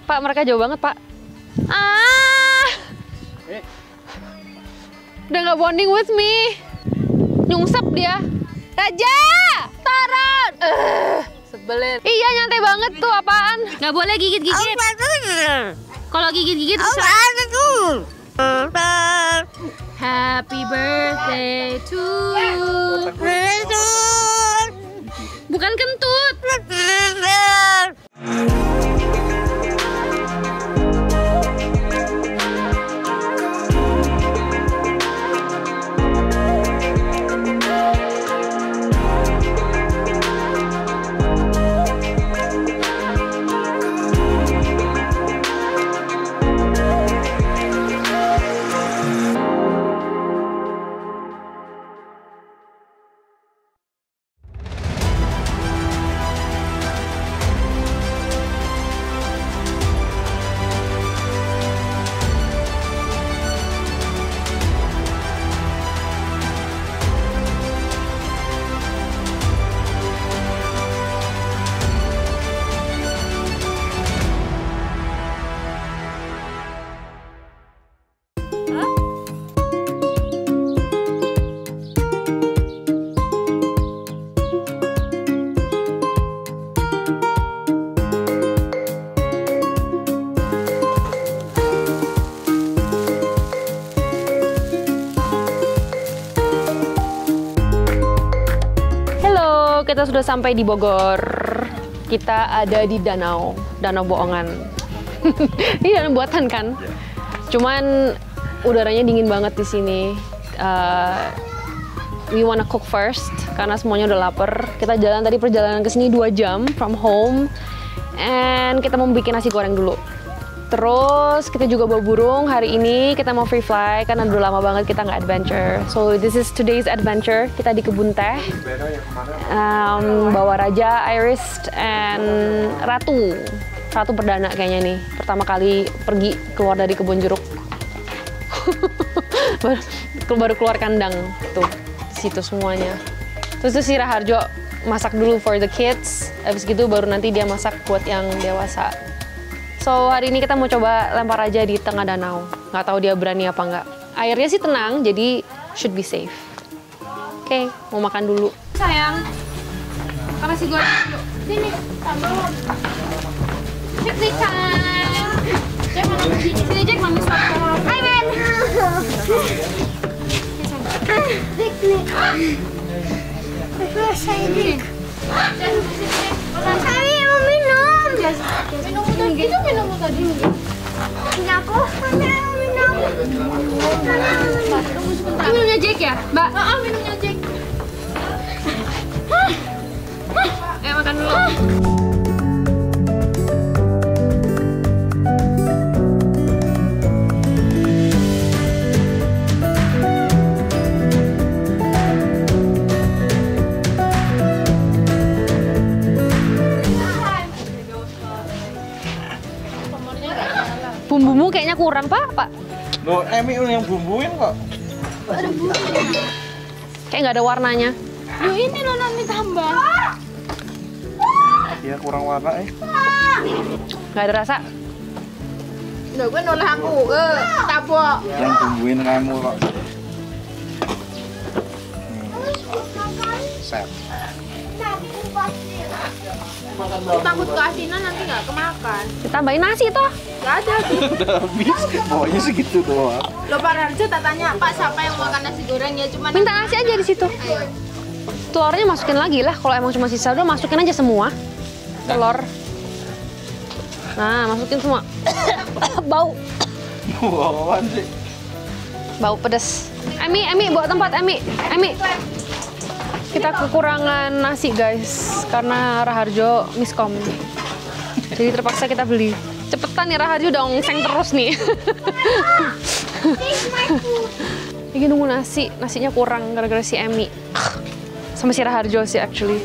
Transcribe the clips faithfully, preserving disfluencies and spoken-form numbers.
Pak, mereka jauh banget, Pak. Ah! Eh. Udah nggak bonding with me. Nyungsep dia. Raja! Taran! Uh, sebelin. Iya, nyantai banget tuh apaan. Nggak boleh gigit-gigit. Kalau gigit-gigit bisa. Happy birthday to you. Bukan kentut. Kita sudah sampai di Bogor. Kita ada di danau, danau bohongan. Ini danau buatan kan? Cuman udaranya dingin banget di sini. Uh, we wanna cook first karena semuanya udah lapar. Kita jalan tadi perjalanan ke sini dua jam from home, and kita mau bikin nasi goreng dulu. Terus kita juga bawa burung. Hari ini kita mau free fly karena udah lama banget kita nggak adventure. So this is today's adventure. Kita di kebun teh. Um, bawa Raja, Iris, and Ratu. Ratu perdana kayaknya nih. Pertama kali pergi keluar dari kebun jeruk. baru, baru keluar kandang. Tuh, situ semuanya. Terus tuh si Raharjo masak dulu for the kids. Habis gitu baru nanti dia masak buat yang dewasa. So hari ini kita mau coba lempar aja di tengah danau. Nggak tahu dia berani apa nggak. Airnya sih tenang, jadi should be safe. Oke, okay, mau makan dulu. Sayang, makan nasi goreng dulu. Sini, tambah. Picnic time. Jack mana pergi? Sini Jack, mami suapin. Hai Ben. Picnic. Picnic. Saya mau minum. Minum tadi itu minum tadi. Ini aku mau minum. Minumnya Jack ya, Mbak? Ah, minumnya Jack. Ayo makan dulu. Bumbumu kayaknya kurang, Pak. Pak. Loh, Emi yang bumbuin kok. Ada bumbunya. Kayak nggak ada warnanya. Loh, ini loh nanti tambah. Iya, kurang warna eh. Nggak ada rasa. Nggak, gue nolak aku. Eh, tabok. Yang bumbuin kamu kok. Set. Takut keasinan nanti nggak kemakan. Ditambahin nasi toh? Nggak ada. Udah habis, pokoknya segitu doang. Lo Pak Raharjo tak tanya, Pak siapa yang makan nasi goreng ya? Cuma minta nasi aja di situ. Ayo. Telurnya masukin lagi lah. Kalau emang cuma sisa udah masukin aja semua. Telur. Nah, masukin semua. Bau. Bauan sih. Bau pedas. Emi, Emi, bawa tempat Emi. Emi. Kita kekurangan nasi guys karena Raharjo miskom. Jadi terpaksa kita beli. Cepetan nih Raharjo udah ongseng terus nih. Lagi nunggu nasi, nasinya kurang gara-gara si Emi. Sama si Raharjo sih actually.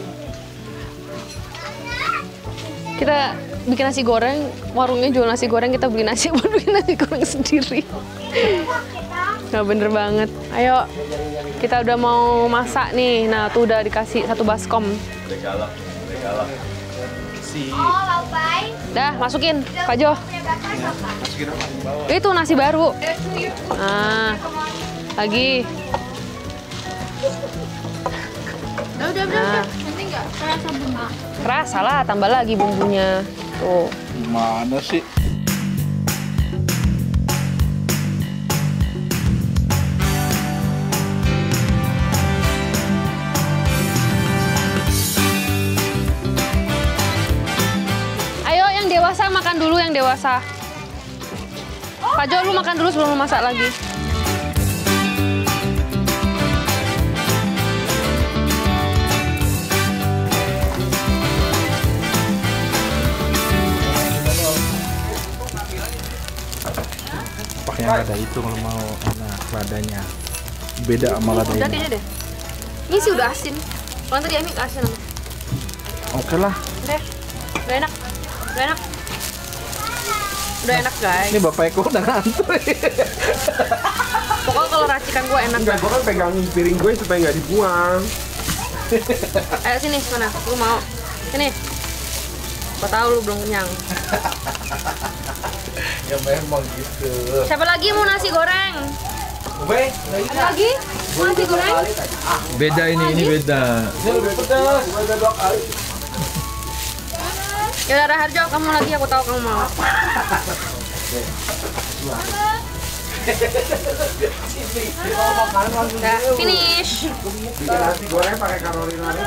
Kita bikin nasi goreng, warungnya jual nasi goreng, kita beli nasi buat bikin nasi goreng sendiri. Nggak bener banget. Ayo, kita udah mau masak nih. Nah, tuh udah dikasih satu baskom. nasi. Dah, masukin, Pak Jo. Masukin apa di bawah? Itu nasi baru. Nah, lagi. Udah, udah, udah. Nah, Nanti nggak kerasa bumbu. kerasa lah, tambah lagi bumbunya. Tuh. Gimana sih? Ayo yang dewasa makan dulu yang dewasa. Pak Jo, lu makan dulu sebelum lu masak lagi. Pakai yang ada itu kalau mau enak ladanya. Beda sama lada Udah ini. kayaknya deh. Ini sih udah asin. Kalau tadi Ami asin. Oke lah. Udah, udah enak. Udah enak. Udah enak guys. Ini Bapak Eko udah ngantuk. Pokoknya kalau racikan gue enak. Enggak, gue kan pegangin piring gue supaya nggak dibuang. Ayo sini, mana? Lu mau? Sini. Gua tahu lu belum kenyang. Ya memang gitu. Siapa lagi mau nasi goreng? Ube, Ada lagi? Mau nasi goreng? Beda ini, ini beda. ini lebih pedas. Udah dua kali. Ya udah Raharjo, kamu lagi aku tahu kamu mau. Udah, finish. Bikin nasi goreng pakai kalori lain.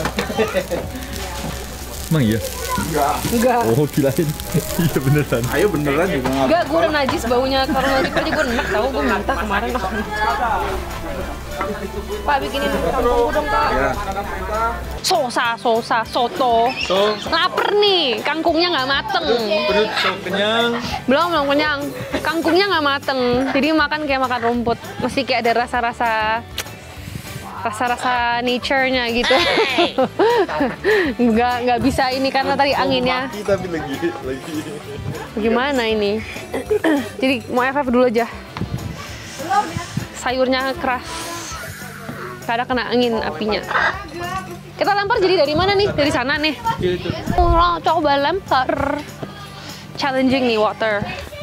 Emang iya? Enggak. Oh, kirain. Iya beneran. Ayo beneran juga nggak. Enggak, gue udah najis baunya karena najis aja gue enak tau, gue minta kemarin. Pak bikinin kangkung dong Pak. Ya. Sosa, sosa, soto. So, Laper nih, kangkungnya nggak mateng. perut so kenyang. Belum, belum kenyang. Kangkungnya nggak mateng, jadi makan kayak makan rumput. Mesti kayak ada rasa-rasa, rasa-rasa nature-nya gitu. Nggak, nggak bisa ini karena tadi anginnya. Tapi lagi, lagi. Gimana ini? Jadi mau F F dulu aja. Sayurnya keras. Kadang kena angin apinya. Kita lempar jadi dari mana nih? Dari sana nih. Oh, coba lempar. Challenging nih water.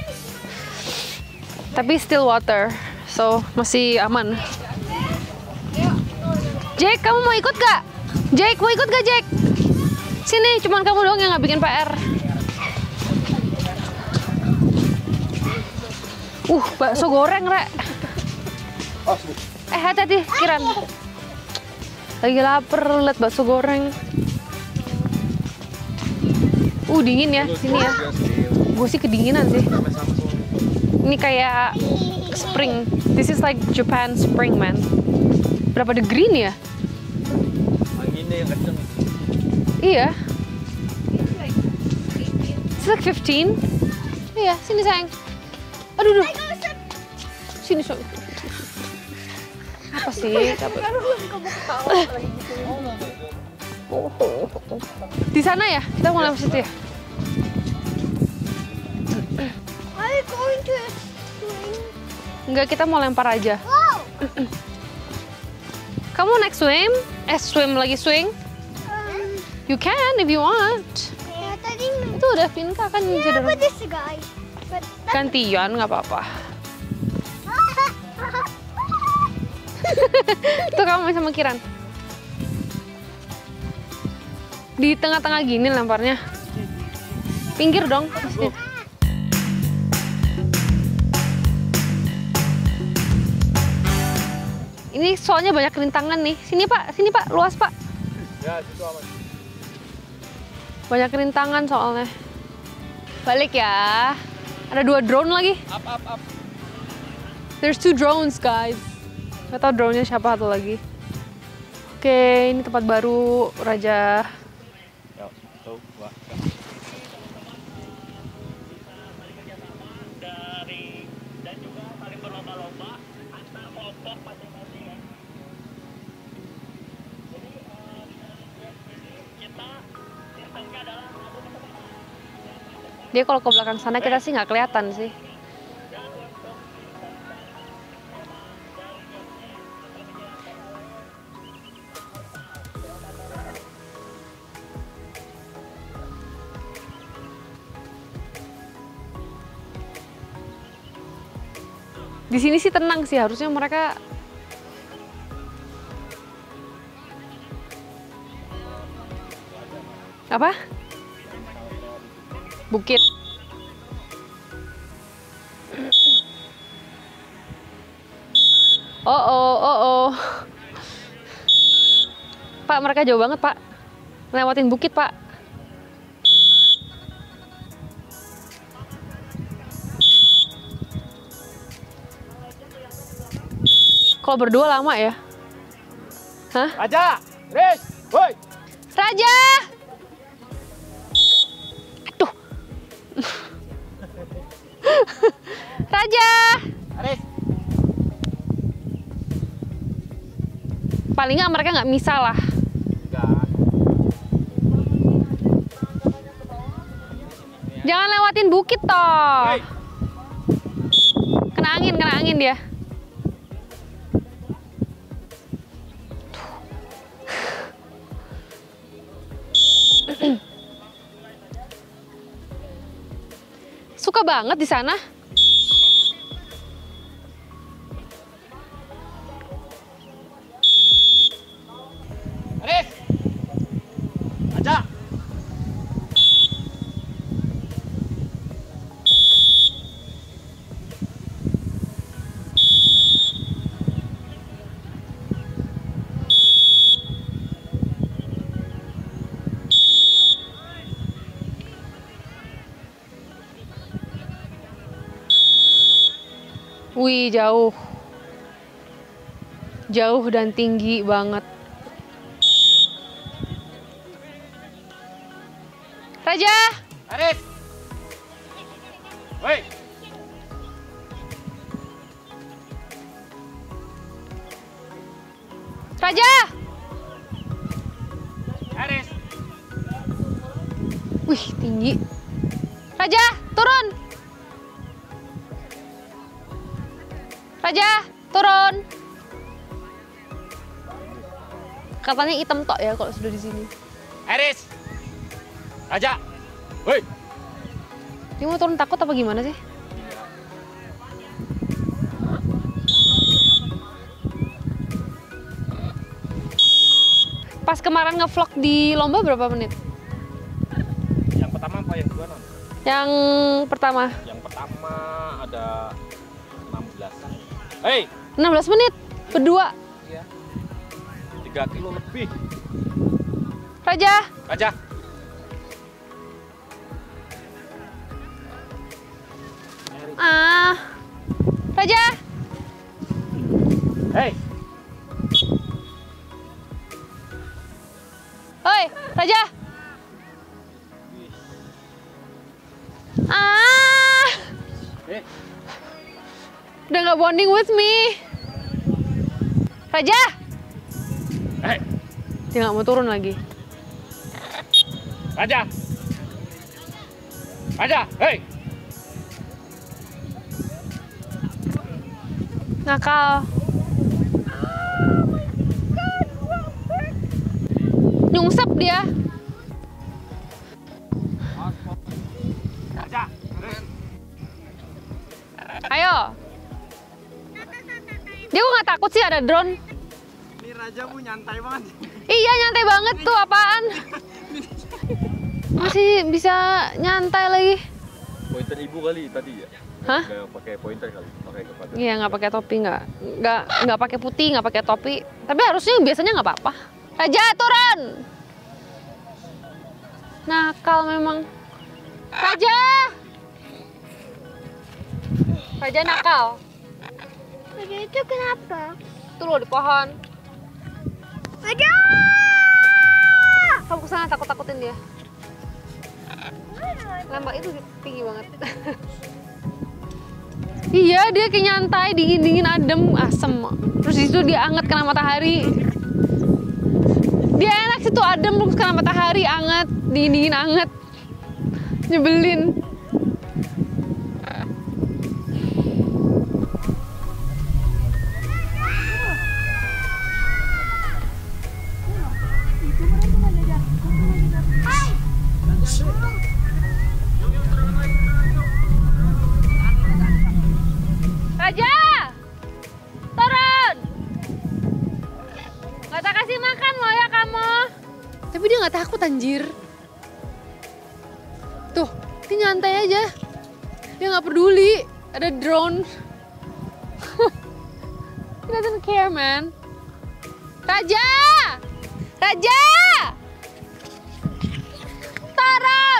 Tapi still water. So masih aman. Jack, kamu mau ikut gak? Jack, mau ikut gak Jack? Sini, cuman kamu doang yang nggak bikin P R. Uh, bakso goreng, Rek. Eh, hati-hati, Kiran. Lagi lapar, liat bakso goreng. Uh, dingin ya, sini ya. Gue sih kedinginan sih. Ini kayak spring. This is like Japan spring, man. Berapa degree nih ya? Anginnya yang kenceng. Iya. It's like fifteen. Iya, sini sayang. Aduh, aduh. Sini, sayang. Apa sih? Di sana ya? Kita mau lewat situ ya? Enggak, kita mau lempar aja. Kamu next swim? Eh, swim lagi swing? You can if you want. Itu udah Pinka kan cedera. Gantian nggak apa-apa. Tuh kamu sama Kiran. Di tengah-tengah gini lemparnya. Pinggir dong. Pasti. Ini soalnya banyak rintangan nih. Sini Pak, sini Pak, luas Pak. Ya, situ aman. Banyak rintangan soalnya. Balik ya. Ada dua drone lagi. Up, up, up. There's two drones, guys. Gak tau drone-nya siapa satu lagi. Oke, ini tempat baru, Raja. Ya, tuh, wah. Dia kalau ke belakang sana kita sih nggak kelihatan sih. Di sini sih tenang sih, harusnya mereka apa? Bukit. Oh oh oh oh. Pak, mereka jauh banget, Pak. Ngelewatin bukit, Pak. Kalau berdua lama ya? Hah? Raja, Riz, woi. Raja! Aduh. Raja! Riz. Paling nggak mereka nggak misah lah. Enggak. Jangan lewatin bukit toh. Hei. Kena angin, kena angin dia. Suka banget di sana. Riz. Raja. Wih, jauh. Jauh dan tinggi banget. Raja! Riz. Woi. Raja! Riz. Wih, tinggi. Raja, turun! Raja, turun! Katanya hitam tok ya kalau sudah di sini. Riz. Raja. Woi. Dia mau turun takut apa gimana sih? Pas kemarin ngevlog di lomba berapa menit? Yang pertama apa yang kedua, Non? Yang pertama Yang pertama ada enam belas. Hei, enam belas menit berdua. iya. tiga kilo lebih. Raja, Raja. ah, Raja, Hei. oi, Raja. Ah, Eh, udah nggak bonding with me. Raja, hei. dia nggak mau turun lagi. Raja. Raja, hei. Nakal. Nyungsep dia. Raja. Ayo. Dia kok nggak takut sih ada drone? Ini Raja bu nyantai banget. Iya, nyantai banget tuh, apaan? Masih bisa nyantai lagi. Pointer ibu kali tadi ya? Hah? Nggak pakai pointer kali, pakai kepada. Iya, nggak pakai topi, nggak nggak nggak pakai putih, nggak pakai topi. Tapi harusnya biasanya nggak apa-apa. Raja, turun. Nakal memang. Raja. Raja nakal. Raja itu kenapa? Tuh loh di pohon. Raja! Kamu kesana takut-takutin dia. Lembak itu tinggi banget. Iya, dia kayak nyantai, dingin-dingin, adem, asem. Terus di situ dia anget kena matahari. Dia enak situ adem, terus kena matahari, anget, dingin-dingin, anget. Nyebelin. Raja! anjir. Tuh, dia nyantai aja. Dia nggak peduli. Ada drone. He doesn't care, man. Raja! Raja! Taran!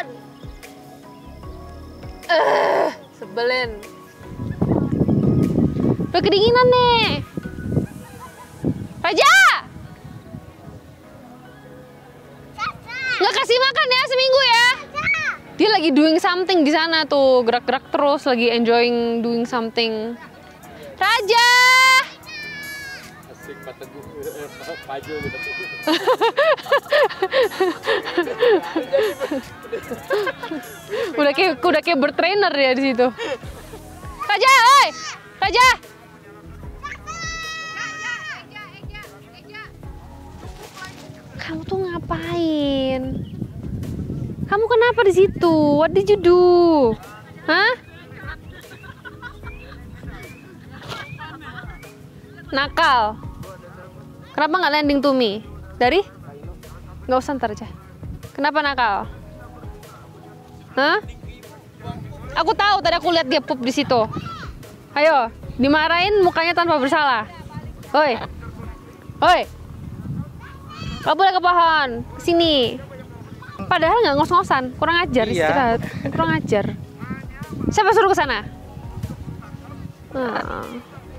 Eh, sebelin. Udah kedinginan nih. Raja! Nggak kasih makan ya seminggu ya. Dia lagi doing something di sana tuh, gerak-gerak terus, lagi enjoying doing something. Raja! Asik pateguh paju gitu. udah kayak udah kayak bertrainer ya di situ. Raja, oi! Raja! Kamu tuh ngapain? Kamu kenapa di situ? What did you do? Hah? Nakal. Kenapa nggak landing to me? Dari? Nggak usah ntar aja. Kenapa nakal? Hah? Aku tahu tadi aku lihat dia pup di situ. Ayo, dimarahin mukanya tanpa bersalah. Oi, oi. Gak boleh ke pohon, sini. Padahal nggak ngos-ngosan, kurang ajar Iya. istirahat, kurang ajar. Siapa suruh ke sana? Nah.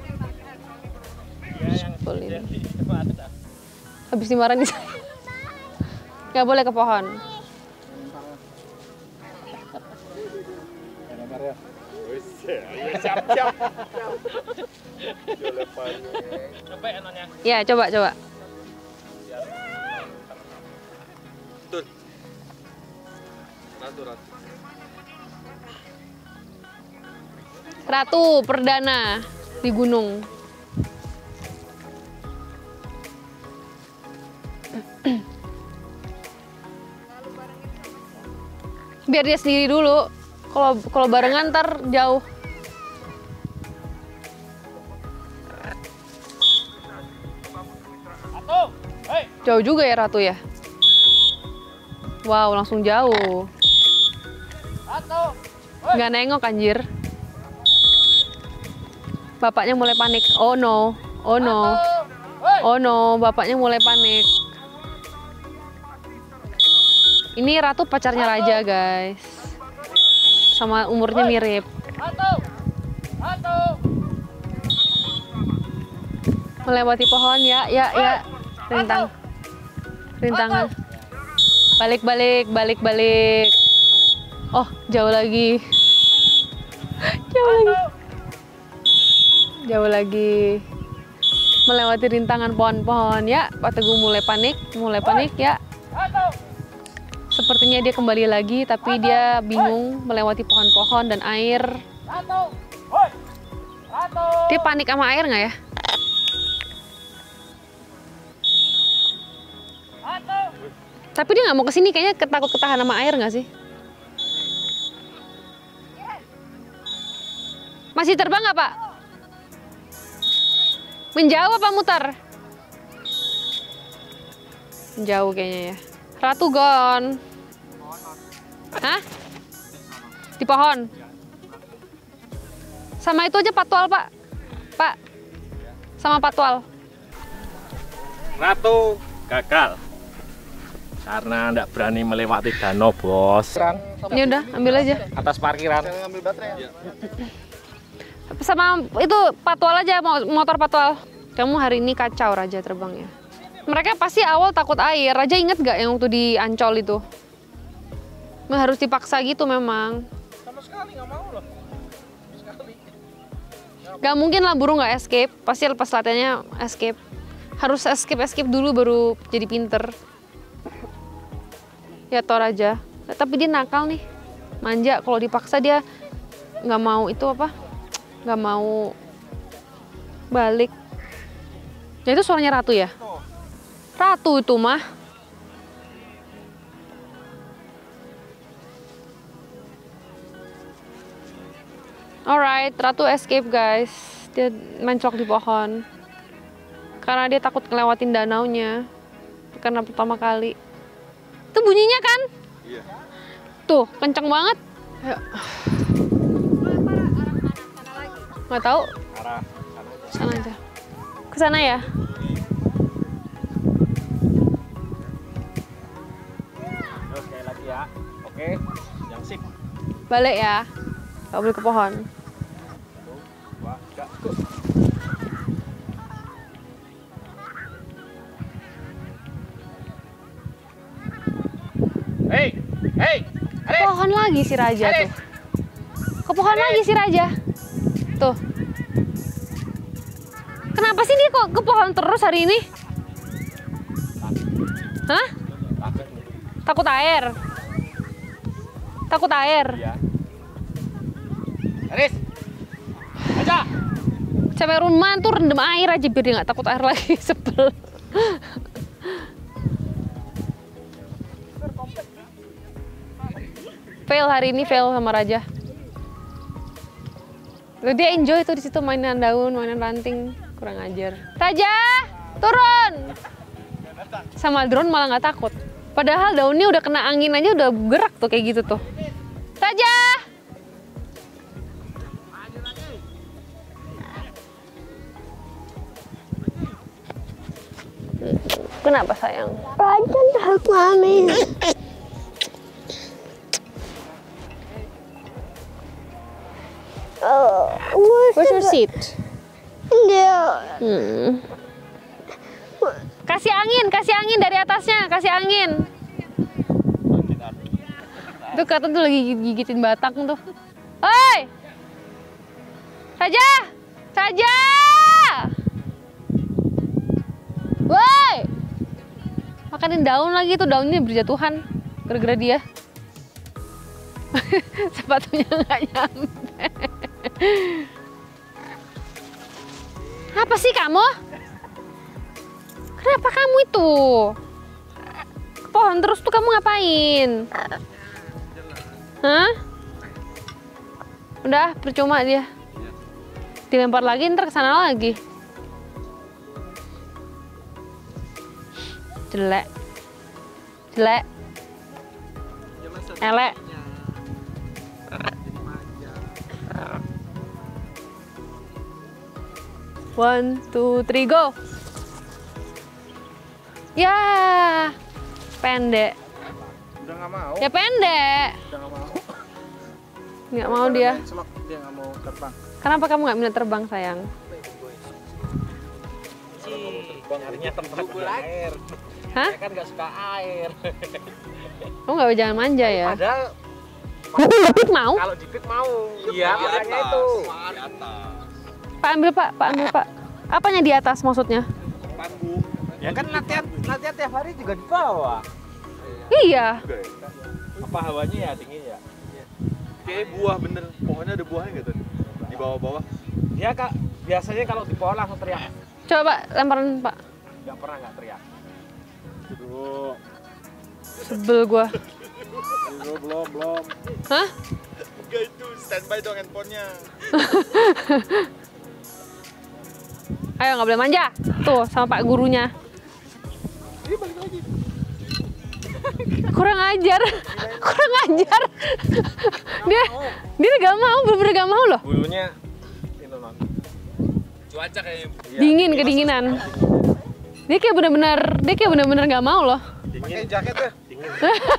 Boleh. Habis dimarahin saya. Nggak boleh ke pohon. Siap-siap. Coba enaknya. Ya, coba coba. Tur. Ratu, ratu. Ratu perdana di gunung. Biar dia sendiri dulu. Kalau kalau barengan ntar jauh. Ratu, hei. Jauh juga ya Ratu ya. Wow, langsung jauh. Ratu. Nggak nengok anjir. Bapaknya mulai panik. Oh no, oh no, oh no, bapaknya mulai panik. Ini Ratu pacarnya Raja guys. Sama umurnya mirip. Ratu. Ratu. Melewati pohon ya, ya, ya. Rintang. Rintangan. Balik, balik, balik, balik. Oh, jauh lagi. Jauh lagi. Jauh lagi. Melewati rintangan pohon-pohon ya. Pak Teguh mulai panik, mulai panik ya. Sepertinya dia kembali lagi, tapi dia bingung melewati pohon-pohon dan air. Ratu. Hoi. Ratu. Dia panik sama air nggak ya? Ratu. Tapi dia nggak mau kesini, kayaknya ketakut ketahan sama air nggak sih? Masih terbang nggak Pak? Menjauh apa muter? Menjauh kayaknya ya. Ratu gone. Hah? Di pohon? Sama itu aja patwal Pak. Pak. Sama patwal. Ratu gagal. Karena nggak berani melewati danau, bos. Ya udah, ambil aja. Atas parkiran. Sama itu patwal aja, motor patwal. Kamu hari ini kacau Raja terbangnya. Mereka pasti awal takut air. Raja inget gak yang waktu di Ancol itu? Nah, harus dipaksa gitu memang. Sama sekali nggak mau loh. Sekali. Gak mungkin lah burung nggak escape. Pasti lepas latihannya escape. Harus escape-escape dulu baru jadi pinter. Ya toh Raja. Tapi dia nakal nih. Manja. Kalau dipaksa dia nggak mau itu apa? Nggak mau balik. Ya itu suaranya Ratu ya? Ratu itu mah. Alright, Ratu escape guys. Dia mencok di pohon. Karena dia takut ngelewatin danaunya. Karena pertama kali. Itu bunyinya kan? Iya. Tuh, kenceng banget. Ayo. Nggak tahu. Arah Sana aja. Ke sana ya. Terus sekali lagi ya. Oke. Yang sip. Balik ya. Nggak boleh ke pohon. Satu, dua, tiga, go. Hei, hei, Aris. Pohon lagi si Raja Aris. tuh. Ke pohon lagi si Raja. Tuh. Kenapa sih dia kok ke pohon terus hari ini? Hah? Takut air? Takut air? Iya. Aris. Aja. Cewek rumah tuh rendam air aja biar dia nggak takut air lagi. Sebel. Fail hari ini, fail sama Raja. Loh, dia enjoy tuh di situ mainan daun, mainan ranting, kurang ajar. Raja, turun. Sama drone malah nggak takut. Padahal daunnya udah kena angin aja udah gerak tuh kayak gitu tuh. Raja. Kenapa sayang? Raja takut mami. Oh, Where's your seat? dia. Hmm. Kasih angin, kasih angin dari atasnya, kasih angin. Tuh kata tuh lagi gigitin batang tuh. Oi! Raja! Raja! Woi! Makanin daun lagi tuh, daunnya berjatuhan gara-gara dia. Sepatunya nggak nyampe. Apa sih kamu? Kenapa kamu itu? Ke pohon terus tuh kamu ngapain? Hah? Udah percuma dia. Dilempar lagi ntar kesana lagi. Jelek. Jelek. Elek. One, two, three, go. Ya, pendek. Udah nggak mau. Ya pendek. Udah nggak mau. Nggak mau dia. Selok, dia nggak mau terbang. Kenapa kamu nggak minat terbang sayang? Nyarinya tempat air. Hah? Saya kan nggak suka air. Kamu nggak jangan manja ya? Padahal Dipik mau? kalau dipik mau. Iya, makanya itu. Di atas. Pak ambil pak, pak ambil pak. Apanya di atas maksudnya? Panggung. Ya kan latihan latihan tiap hari juga di bawah. Iya. Apa hawanya ya dingin ya? Kayak buah bener, pohonnya ada buahnya nggak tadi? Di bawah-bawah? Dia kak biasanya kalau di pohon langsung teriak. Coba pak, lemparan pak. Nggak pernah nggak teriak. Aduh, Sebel gua. aduh, belum, belum. Hah? Enggak itu, standby dong handphonenya. Ayo nggak boleh manja. Tuh sama pak gurunya. Ini balik lagi. Kurang ajar, kurang ajar. Dia dia nggak mau, bener-bener nggak mau loh. Bulunya itu non. Cuaca kayaknya. Dingin, kedinginan. Dia kayak bener-bener, dia kayak bener-bener nggak mau loh. Pakai jaket ya? Dingin.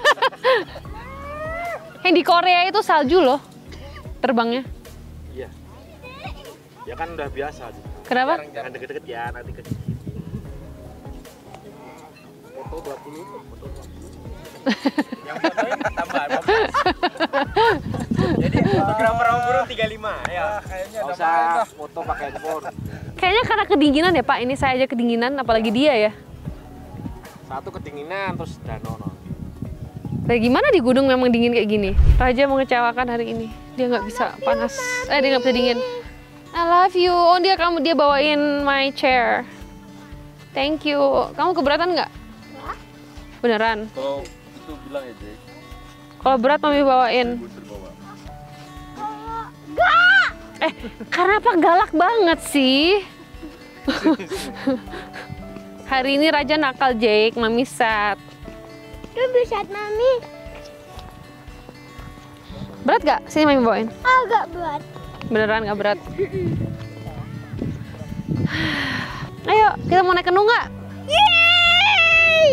Yang di Korea itu salju loh, terbangnya. Iya. Ya kan udah biasa. Kenapa? Jangan deket-deket ya, nanti ke foto dua puluh, foto dua puluh. Yang fotoin tambah lima belas. Jadi fotografer orang burung tiga puluh lima ya. Kayaknya udah usah foto pakai handphone. Kayaknya karena kedinginan ya Pak, ini saya aja kedinginan, apalagi dia ya. Satu kedinginan, terus danau. Kayak gimana di gunung memang dingin kayak gini? Raja mengecewakan hari ini, dia nggak bisa panas, eh dia nggak bisa dingin. I love you. Oh dia kamu dia bawain my chair. Thank you. Kamu keberatan nggak? Beneran? Kalau itu bilang ya, Jay. Kalau berat mami bawain. Booster bawa. Eh, kenapa galak banget sih? Hari ini Raja nakal, Jake. Mami sad. Itu bisa Mami. Berat gak? Sini Mami bawain. Agak berat. Beneran gak berat? Ayo, kita mau naik canoe nggak? Yeay!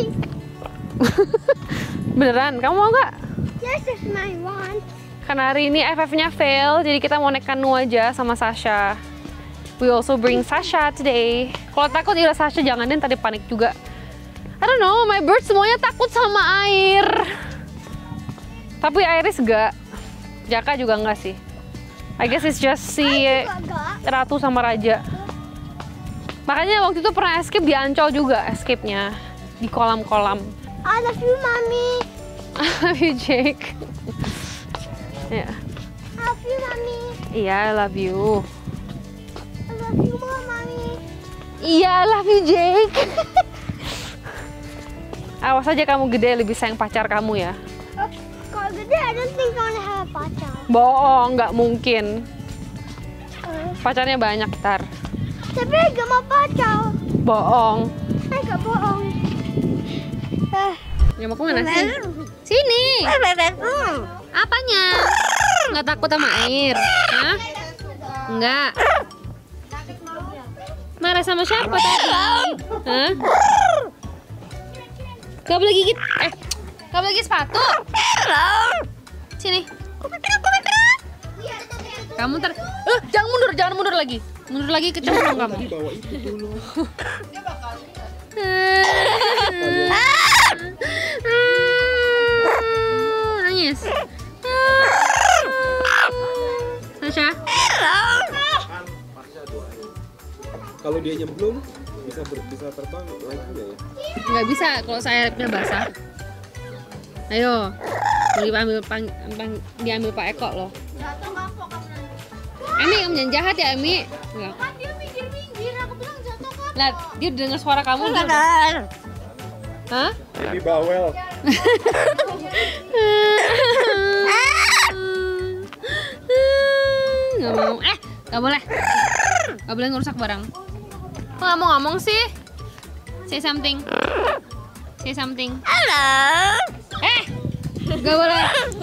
Beneran, kamu mau nggak? Yes, it's my one. Karena hari ini F F-nya fail, jadi kita mau naik canoe aja sama Sasha. We also bring Sasha today. Kalau takut ya Sasha jangan deh, tadi panik juga. I don't know, my bird semuanya takut sama air. Tapi Iris enggak. Jaka juga enggak sih. I guess it's just si Ratu sama Raja. Makanya waktu itu pernah escape di Ancol juga, escape-nya. Di kolam-kolam. I love you, Mommy. I love you, Jake. Ya. I love you, Mommy. Iya, I love you. I love you more, Mommy. Iya, I love you, Jake. Awas aja kamu gede lebih sayang pacar kamu ya. Oh, kalau gede, I don't think I wanna have a pacar. Bohong, nggak mungkin. Uh, Pacarnya banyak ntar. tapi I gak mau pacar. Bohong. I gak bohong. Eh. Ya mau kemana sih? Sini. Apanya? Nggak takut sama air? Hah? Nggak. Marah sama siapa tadi? Hah? Gak boleh gigit. Eh, gak boleh gigit sepatu. Sini. Kamu ntar. Eh, jangan mundur, jangan mundur lagi. Mundur lagi kecemplung kamu. Bawa itu dulu. Nangis. Sasha. Kalau dia nyemplung bisa ber, bisa terbang lagi nggak ya? Nggak bisa kalau sayapnya basah. Ayo, mau diambil pang, pang, diambil Pak Eko loh. Jatuh kapok kamu nanti. Emi, kamu jangan jahat ya Emi. Enggak. Kan dia minggir-minggir, aku bilang jatuh kapok. Lah, dia dengar suara kamu. Dia udah... Hah? Ini bawel. Nggak mau. Eh, nggak boleh. Nggak boleh ngerusak barang. Kok nggak mau ngomong sih? Say something. Say something. Halo. Eh, nggak boleh.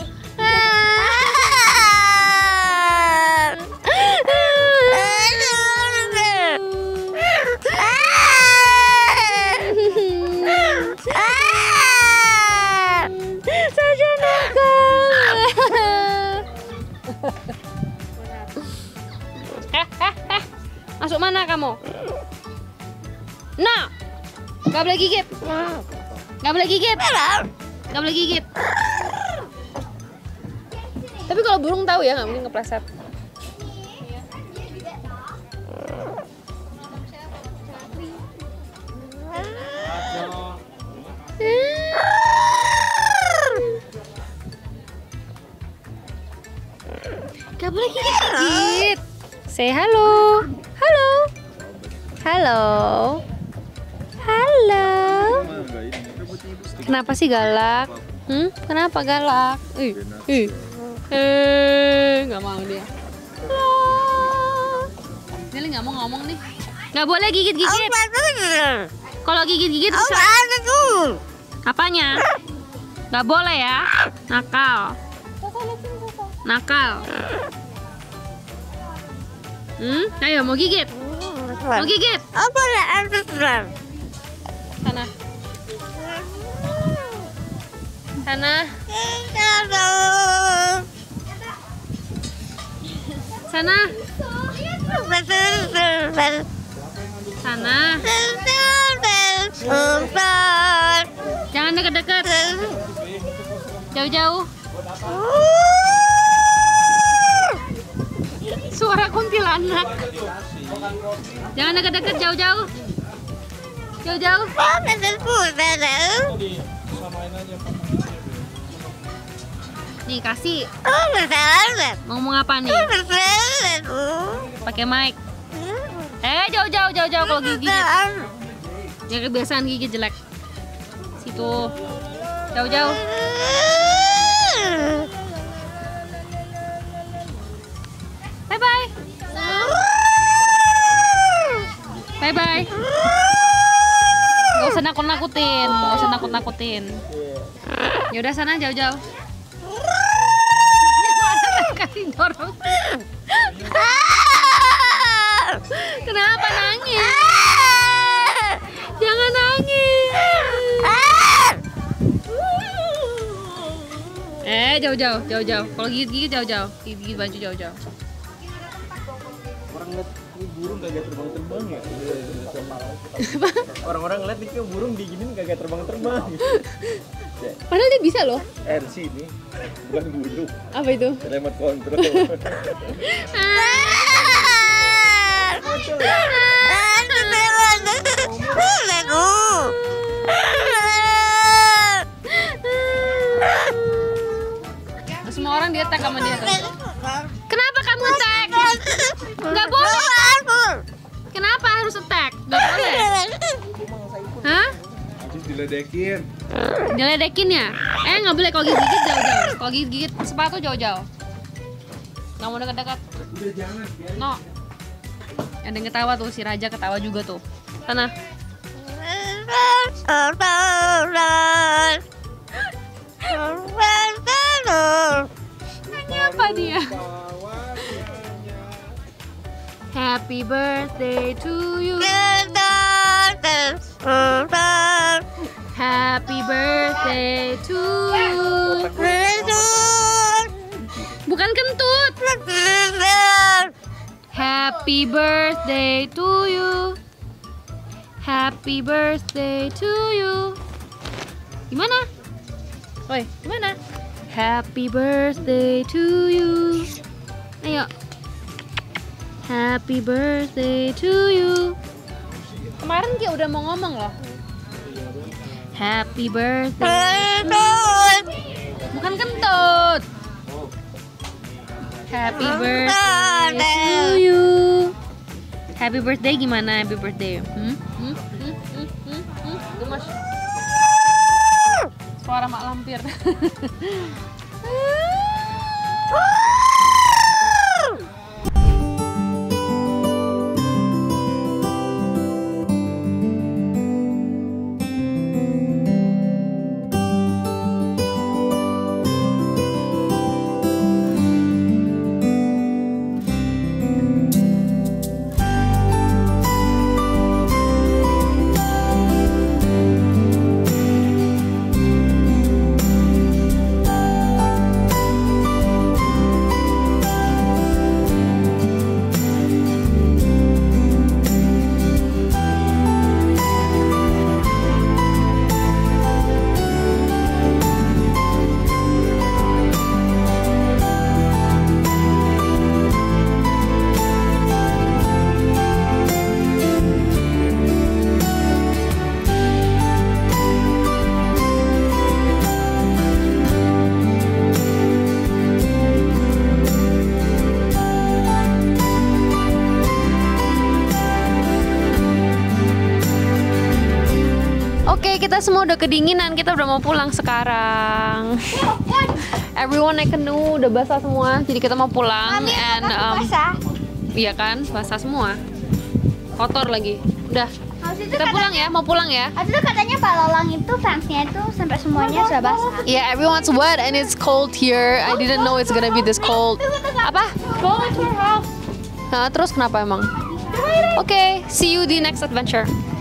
Sasha nakal. Eh, eh, eh. Masuk mana kamu? Nah, nggak boleh gigit. Nggak boleh gigit. Nggak boleh gigit. Tapi kalau burung tahu ya, nggak mungkin kepleset. Gak boleh gigit. Say halo. Halo. Halo. Halo. Kenapa sih galak? Hmm? Kenapa galak? Ih, ih. Eh, nggak mau dia. Halo. Nelly nggak mau ngomong nih. Nggak boleh gigit-gigit. Kalau gigit-gigit bisa. Apanya? Nggak boleh ya. Nakal. Nakal. Hmm? Ayo mau gigit. Mau gigit. Sana. Sana. Sana. Sana. Jangan dekat-dekat. Jauh-jauh. Suara kuntilanak. Jangan dekat-dekat, jauh-jauh. Jauh-jauh. Nih kasih. Mau ngomong apa nih? Pakai mic. Eh jauh-jauh, jauh-jauh kalau gigit. Ya kebiasaan gigit jelek. Situ. Jauh-jauh. Bye-bye. Bye-bye. Go usah nakut-nakutin, nggak usah nakut-nakutin. Yaudah sana jauh-jauh. Kasih dorong. Kenapa nangis? Jangan nangis. Eh jauh-jauh, jauh-jauh. Kalau gigit-gigit jauh-jauh, gigit baju jauh-jauh. Orang ngeliat ini burung kagak terbang-terbang ya. Orang-orang ngeliat nih kayak burung diginin kagak terbang-terbang. Padahal dia bisa loh. Eh di sini bukan burung. Apa itu? Remote control. Semua orang dia tag sama dia tuh. Kenapa kamu tag? Nggak boleh. Kenapa harus attack? Nggak boleh. Hah? Habis diledekin. Diledekin ya? Eh nggak boleh kalau gigit jauh-jauh. Kalau gigit sepatu jauh-jauh. Nggak mau dekat-dekat. Udah jangan, biarin. No. Ada yang ketawa tuh, si Raja ketawa juga tuh. Sana. Nanya apa dia? Happy birthday to you. Happy birthday to you. Bukan kentut. Happy birthday to you. Happy birthday to you. Gimana? Oi, gimana? Happy birthday to you. Ayo. Happy birthday to you. Kemarin dia udah mau ngomong loh. Happy birthday. Bukan kentut. Happy birthday to you. Happy birthday gimana? Happy birthday. Hmm? Hmm? Hmm? Hmm? Hmm? Hmm? Gemes. Suara mak lampir. Kita semua udah kedinginan, kita udah mau pulang sekarang. Everyone naik canoe, udah basah semua, jadi kita mau pulang. And um, iya kan, basah semua, kotor lagi. Udah, kita pulang ya, mau pulang ya. Habis itu katanya Pak Lolang itu fansnya itu sampai semuanya sudah basah. Yeah, everyone's wet and it's cold here. I didn't know it's gonna be this cold. Apa? Go into your house. Nah, terus kenapa emang? Oke, okay, see you di next adventure.